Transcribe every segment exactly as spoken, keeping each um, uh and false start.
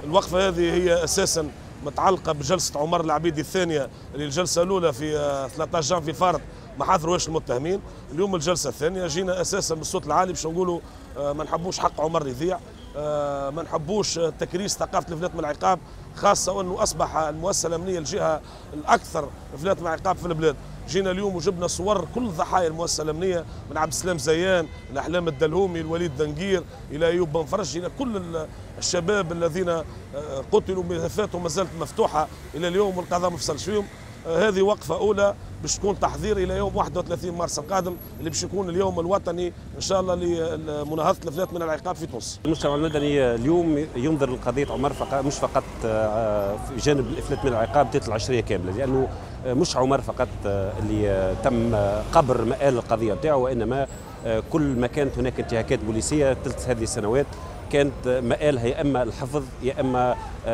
الوقفة هذه هي أساسا متعلقة بجلسة عمر العبيدي الثانية، اللي الجلسة الأولى في ثلاثة عشر جانفي فارط ما حضروش المتهمين. اليوم الجلسة الثانية جينا أساسا بالصوت العالي باش نقولوا ما نحبوش حق عمر يضيع، ما نحبوش تكريس ثقافة الإفلات من العقاب، خاصة وأنه أصبح المؤسسة الأمنية الجهة الأكثر إفلات من العقاب في البلاد. جينا اليوم وجبنا صور كل ضحايا المؤسسة الأمنية، من عبد السلام زيان إلى أحلام الدلهومي، الوليد دنقير، إلى أيوب بن فرج، إلى كل الشباب الذين قتلوا ملفاتهم ما زالت مفتوحة إلى اليوم والقضاء ما فصلش فيهم. هذه وقفة أولى باش تكون تحضير إلى يوم واحد وثلاثين مارس القادم، اللي باش يكون اليوم الوطني إن شاء الله لمناهضة الإفلات من العقاب في تونس. المجتمع المدني اليوم ينظر لقضية عمر فقط، مش فقط في جانب الإفلات من العقاب ثلاثة العشرية كاملة، لأنه مش عمر فقط اللي تم قبر مآل القضية نتاعه، وإنما كل ما كانت هناك انتهاكات بوليسية ثلث هذه السنوات كانت مآلها يا إما الحفظ يا إما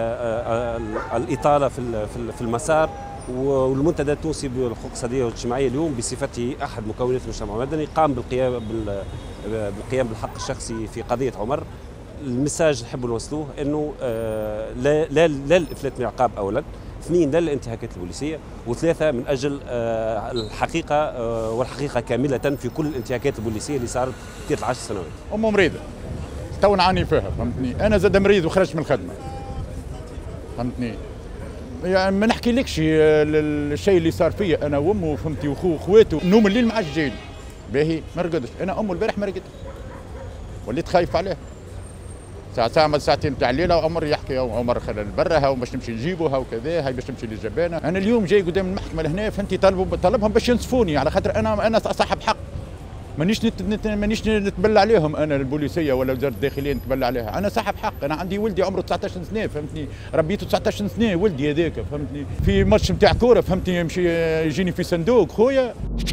الإطالة في المسار. والمنتدى التونسي بالحقوق الاقتصاديه والاجتماعيه اليوم بصفته احد مكونات المجتمع المدني قام بالقيام بالقيام بالحق الشخصي في قضيه عمر. المساج نحب نوصلوه انه لا لا لا الافلات من العقاب اولا، اثنين لا الانتهاكات البوليسيه، وثلاثه من اجل الحقيقه والحقيقه كامله في كل الانتهاكات البوليسيه اللي صارت ثلاث عشرة سنوات. ام مريضه تو نعاني فيها، فهمتني؟ انا زاد مريض وخرجت من الخدمه، فهمتني؟ يعني ما نحكي لكش الشيء اللي صار فيا انا وامه، فهمتي، وخو خواتو، نوم الليل ما عادش جايني باهي، ما رقدش. انا امه البارح ما رقدت، وليت خايف عليها. ساعة ساعة ساعتين تاع الليل عمر يحكي عمر خلال برا هاو باش نمشي نجيبه هاو كذا، هاي باش نمشي للجبانه. انا اليوم جاي قدام المحكمه لهنا، فهمتي، طلبوا طلبهم باش ينصفوني على خاطر انا انا صاحب حق، مانيش نت... مانيش نتبلى عليهم انا البوليسيه ولا وزاره الداخليه نتبلى عليها، انا صاحب حق. انا عندي ولدي عمره تسعة عشر سنه، فهمتني، ربيته تسعة عشر سنه ولدي هذاك، فهمتني، في ماتش نتاع كوره، فهمتني، يمشي يجيني في صندوق خويا.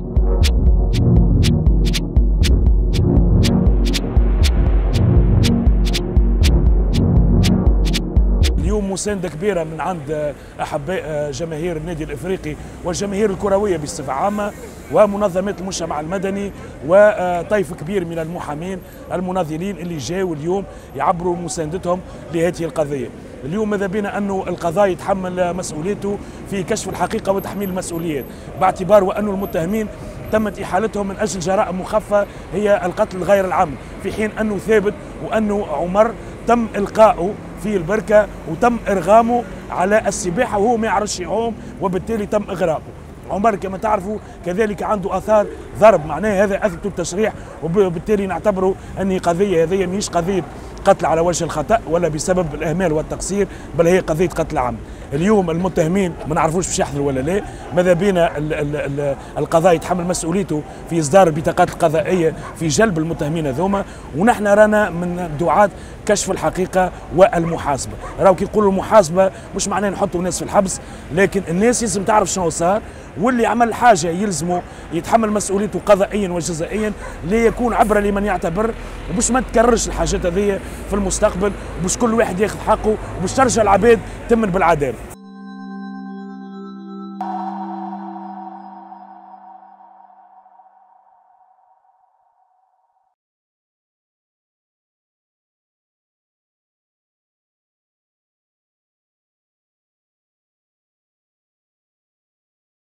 اليوم مساندة كبيرة من عند أحباء جماهير النادي الإفريقي والجماهير الكروية بصفة عامة ومنظمات المجتمع المدني وطيف كبير من المحامين المناضلين اللي جاوا اليوم يعبروا مساندتهم لهذه القضية. اليوم ماذا بينا أنه القضاء يتحمل مسؤوليته في كشف الحقيقة وتحميل المسؤوليات، باعتبار وأن المتهمين تمت إحالتهم من أجل جرائم مخفة هي القتل غير العمد، في حين أنه ثابت وأنه عمر تم إلقاؤه في البركة وتم إرغامه على السباحة وهو ما يعرفش يعوم، وبالتالي تم إغراقه. عمر كما تعرفوا كذلك عنده آثار ضرب، معناه هذا أثبت التشريح، وبالتالي نعتبره أن قضية هذه مش قضية قتل على وجه الخطأ ولا بسبب الإهمال والتقصير، بل هي قضية قتل عمد. اليوم المتهمين ما نعرفوش باش يحضروا ولا لا، ماذا بينا القضاء يتحمل مسؤوليته في إصدار البطاقات القضائية في جلب المتهمين هذوما، ونحن رانا من دعاة كشف الحقيقة والمحاسبة. راهو كي نقولوا المحاسبة مش معناه نحطوا الناس في الحبس، لكن الناس لازم تعرف شنو صار، واللي عمل حاجة يلزمه يتحمل مسؤوليته قضائيا وجزائيا ليكون عبرة لمن يعتبر، وباش ما تكررش الحاجات هذه في المستقبل، وباش كل واحد ياخذ حقه، وباش ترجع العباد تمن بالعدالة.